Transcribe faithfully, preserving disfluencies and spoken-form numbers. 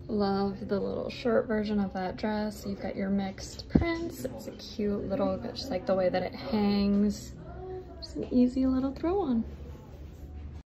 Love the little short version of that dress. You've got your mixed prints. It's a cute little, just like the way that it hangs. Just an easy little throw on.